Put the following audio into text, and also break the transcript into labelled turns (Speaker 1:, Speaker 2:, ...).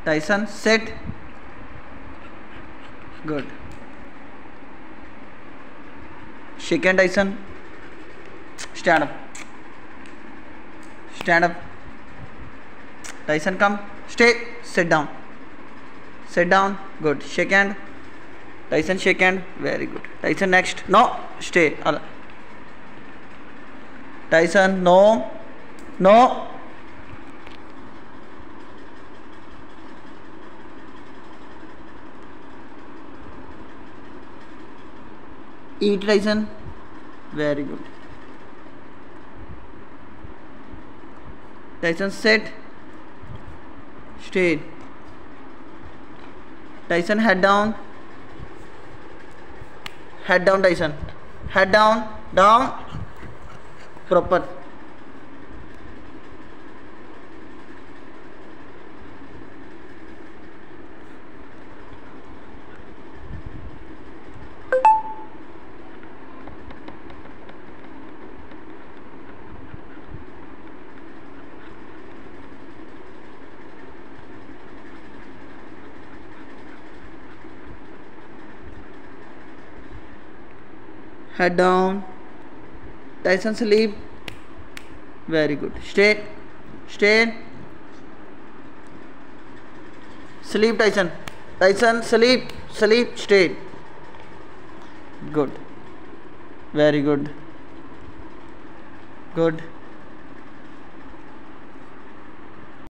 Speaker 1: Tyson, sit. Good. Shake hand, Tyson. Stand up. Stand up. Tyson, come. Stay. Sit down. Sit down. Good. Shake hand. Tyson, shake hand. Very good. Tyson, next. No. Stay. Tyson, no. No. Eat, Tyson. Very good. Tyson, sit. Stay. Tyson, head down. Head down, Tyson. Head down. Down. Proper. Head down. Tyson, sleep. Very good. Stay. Stay. Sleep, Tyson. Tyson, sleep. Sleep. Stay. Good. Very good. Good.